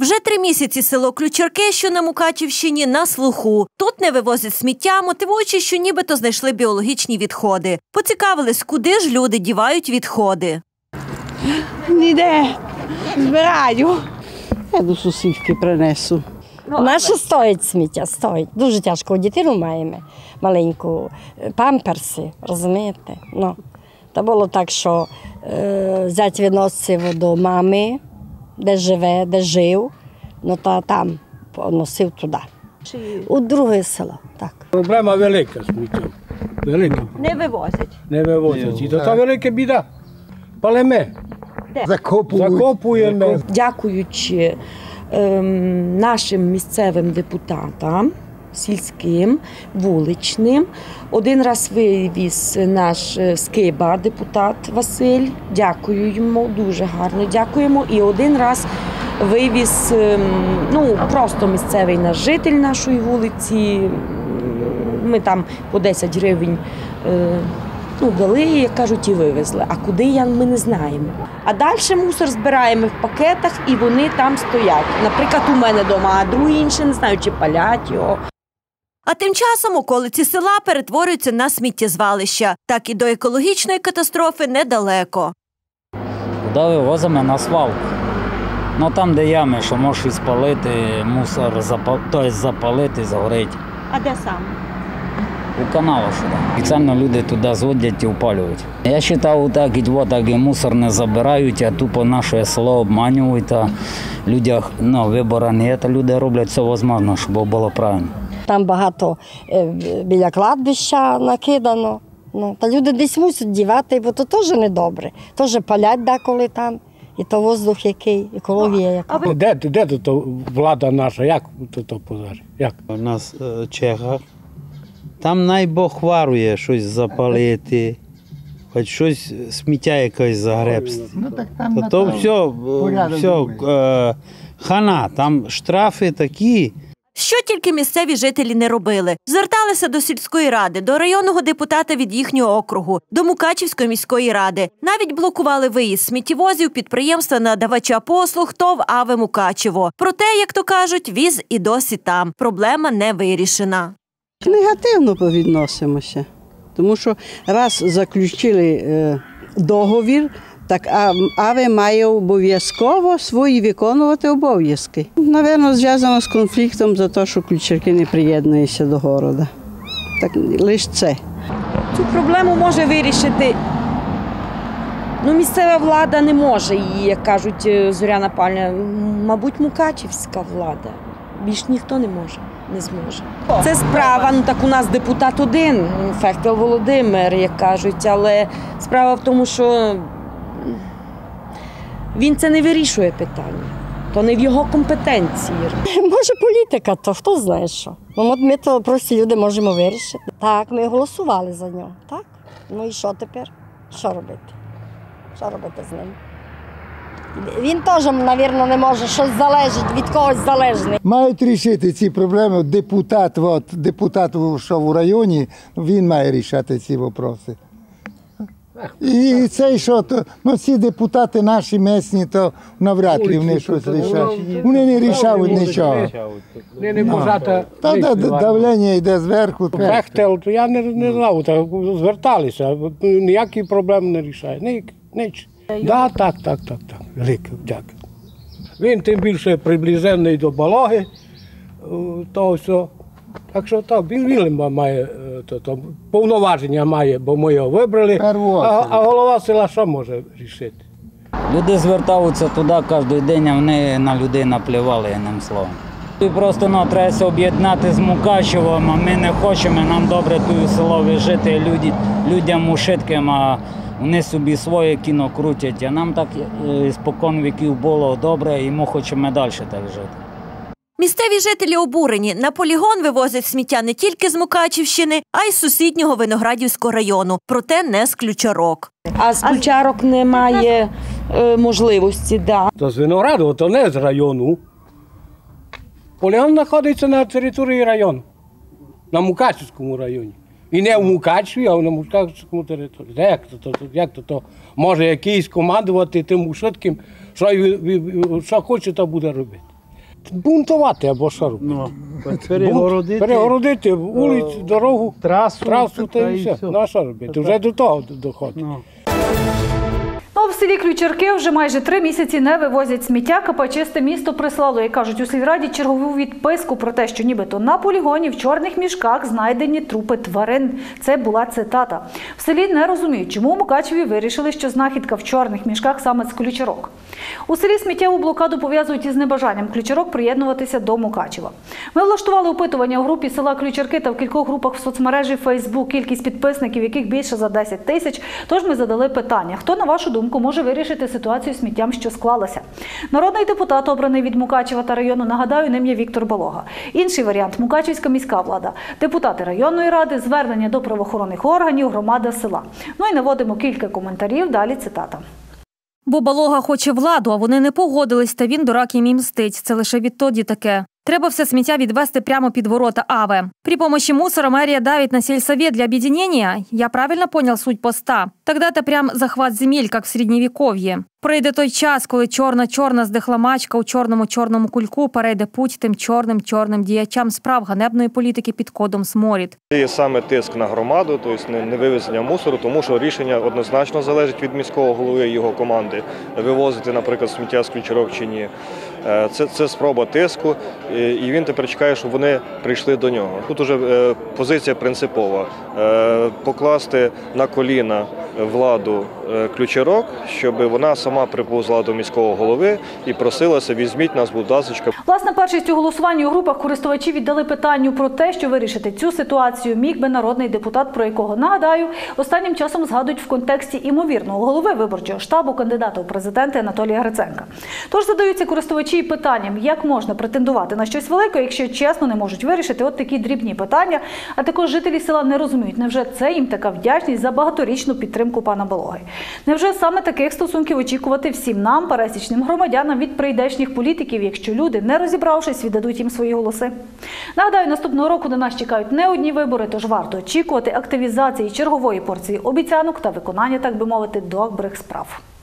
Вже 3 місяці село Ключерки, що на Мукачівщині, на слуху. Тут не вивозять сміття, мотивуючи, що нібито знайшли біологічні відходи. Поцікавились, куди ж люди дівають відходи. Ніде. Збираю. Я до сусідки принесу. Наше стоїть сміття, стоїть. Дуже тяжко. Дитину маємо маленьку, памперси, розумієте? Та було так, що зять відносив до мами, де живе, де жив, та там носив туди. У друге село, так. Проблема велика сміття. Велика. Не вивозять? Не вивозять. І це велика біда. Палеме. Закопуємо. Дякуючи нашим місцевим депутатам, сільським, вуличним. Один раз вивіз наш Скиба, депутат Василь. Дякую йому, дуже гарно дякуємо. І один раз вивіз, просто місцевий наш житель нашої вулиці. Ми там по 10 гривень дали, як кажуть, і вивезли. А куди, ми не знаємо. А далі мусор збираємо в пакетах, і вони там стоять. Наприклад, у мене вдома, а другі інші, не знаю, чи палять його. А тим часом околиці села перетворюються на сміттєзвалища. Так і до екологічної катастрофи недалеко. Туди вивозимо на свалку. Там, де ями, що можеш і спалити, мусор запалити, згорити. А де саме? У каналах сюди. Спеціально люди туди зводять і впалюють. Я вважаю, так і мусор не забирають, а тупо наше село обманюють. Людям вибору немає, люди роблять все можливе, щоб було правильно. Там багато біля кладбища накидано. Та люди десь мусять дівати, бо то теж недобре. Теж палять деколи там. І то воздух який, екологія яка. Де тут влада наша? Як тут позар? У нас в Чехах. Там найбог варує щось запалити, хоч щось сміття якесь загребсти. То все, хана, там штрафи такі. Що тільки місцеві жителі не робили. Зверталися до сільської ради, до районного депутата від їхнього округу, до Мукачівської міської ради. Навіть блокували виїзд сміттєвозів підприємства надавача послуг ТОВ «АВЕ Мукачево». Проте, як то кажуть, віз і досі там. Проблема не вирішена. Негативно повідносимося, тому що раз заключили договір, так АВЕ має обов'язково свої виконувати обов'язки. Навірно, зв'язано з конфліктом за те, що Ключерки не приєднуються до міста. Так, лише це. Цю проблему може вирішити, місцева влада не може її, як кажуть, Зоряна Павлівна, мабуть, мукачівська влада. Більш ніхто не може. Не зможе. Це справа, так у нас депутат один, Фехтел Володимир, як кажуть, але справа в тому, що він це не вирішує питання, то не в його компетенції. Може політика, то хто знає що. Ми то прості люди можемо вирішити. Так, ми голосували за нього, так? І що тепер? Що робити? Що робити з ним? Він теж, мабуть, не може, щось залежить, від когось залежний. Мають рішити ці проблеми. Депутат, що в районі, він має рішати ці питання. І це, що ці депутати наші місні, то навряд ли вони щось рішають. Вони не рішають нічого. Не можуть. Давлення йде зверху. Фехтел, я не знав, зверталися, ніякі проблеми не рішає. Ніч. Так. Велике, дякую. Він тим більше приближений до Балоги, то все. Так що так, він має, повноваження має, бо ми його вибрали, а голова села що може рішити? Люди звертаються туди кожен день, а вони на людей наплювали, одним словом. І просто треба об'єднати з Мукачевом, а ми не хочемо, нам добре тут село жити, людям ушитким, а вони собі своє кіно крутять, а нам так спокон віків було добре, і ми хочемо далі так жити. Місцеві жителі обурені. На полігон вивозять сміття не тільки з Мукачівщини, а й з сусіднього Виноградівського району. Проте не з Ключарок. А з Ключарок немає можливості, так. То з Виноградова, то не з району. Полігон знаходиться на території району, на Мукачівському районі. І не в Мукачеві, а на Мукачівському території. Як то може якийсь командувати тим ушитким, що хоче, то буде робити. бунтувати або що робити. Ну, перегородити вулицю, дорогу, трасу та і все. Ну, а що робити? Вже до того доходить. Ну, в селі Ключерки вже майже 3 місяці не вивозять сміття. КП «Чисте місто» прислало, як кажуть у сільраді, чергову відписку про те, що нібито на полігоні в чорних мішках знайдені трупи тварин. Це була цитата. В селі не розуміють, чому у Мукачеві вирішили, що знахідка в чорних мішках саме з Ключерок. У селі сміттєву блокаду пов'язують із небажанням Ключерок приєднуватися до Мукачева. Ми влаштували опитування у групі села Ключерки та в кількох групах в соцмережі Facebook, кількість підписників яких більше за 10 тисяч. Тож ми задали питання, хто, на вашу думку, може вирішити ситуацію з сміттям, що склалася. Народний депутат, обраний від Мукачева та району, нагадаю, ним є Віктор Балога. Інший варіант – Мукачівська міська влада, депутати районної ради, звернення до правоохоронних органів, громада села. Ну і наводимо кілька коментарів, далі цитата. Бо Балога хоче владу, а вони не погодились, та він дурак їм і мстить. Це лише відтоді таке. Треба все сміття відвести прямо під ворота АВЕ. При помощи мусора мэрия давит на сельсовет для объединения? Я правильно понял суть поста? Тогда это прям захват земель, как в Средневековье. Прийде той час, коли чорна-чорна здихла мачка у чорному кульку перейде путь тим чорним діячам справ ганебної політики під кодом «Сморід». Є саме тиск на громаду, тобто не вивезення мусору, тому що рішення однозначно залежить від міського голови і його команди. Вивозити, наприклад, сміття з Ключерок чи ні. Це спроба тиску, і він тепер чекає, щоб вони прийшли до нього. Тут уже позиція принципова – покласти на коліна владу Ключерок, щоб вона сама приповзла до міського голови і просилася: візьміть нас, будь ласка. Власне, першість у голосуванні у групах користувачі віддали питанню про те, що вирішити цю ситуацію міг би народний депутат, про якого, нагадаю, останнім часом згадують в контексті імовірного голови виборчого штабу кандидата у президенти Анатолія Гриценка. Тож задаються користувачі питанням, як можна претендувати на щось велике, якщо чесно не можуть вирішити от такі дрібні питання, а також жителі села не розуміють, невже це їм така вдячність за багаторічну підтримку пана Балоги. Невже саме таких стосунків очікувати всім нам, пересічним громадянам, від прийдешніх політиків, якщо люди, не розібравшись, віддадуть їм свої голоси? Нагадаю, наступного року на нас чекають не одні вибори, тож варто очікувати активізації чергової порції обіцянок та виконання, так би мовити, добрих справ.